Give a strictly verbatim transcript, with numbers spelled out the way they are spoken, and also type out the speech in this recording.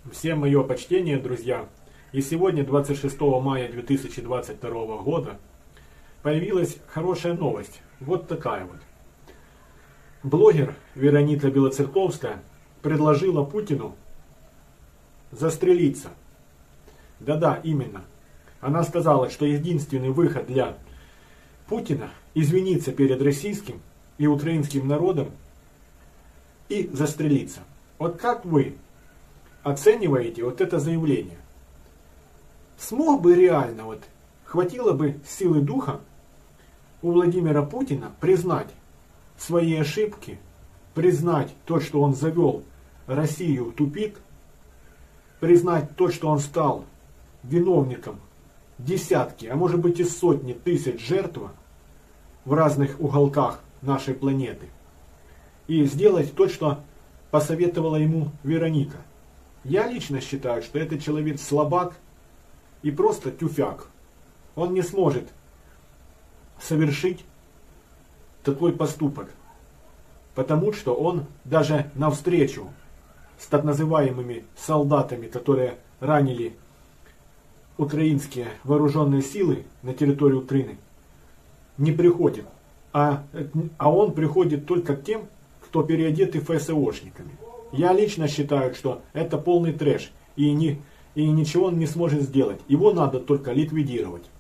Всем мое почтение, друзья. И сегодня, двадцать шестого мая две тысячи двадцать второго года, появилась хорошая новость. Вот такая вот. Блогер Вероника Белоцерковская предложила Путину застрелиться. Да-да, именно. Она сказала, что единственный выход для Путина извиниться перед российским и украинским народом и застрелиться. Вот как вы оцениваете вот это заявление? Смог бы реально, вот, хватило бы силы духа у Владимира Путина признать свои ошибки, признать то, что он завел Россию в тупик, признать то, что он стал виновником десятки, а может быть и сотни тысяч жертв в разных уголках нашей планеты, и сделать то, что посоветовала ему Вероника. Я лично считаю, что этот человек слабак и просто тюфяк. Он не сможет совершить такой поступок, потому что он даже навстречу с так называемыми солдатами, которые ранили украинские вооруженные силы на территории Украины, не приходит. А, а он приходит только к тем, кто переодеты ФСОшниками. Я лично считаю, что это полный трэш, и, не, и ничего он не сможет сделать. Его надо только ликвидировать.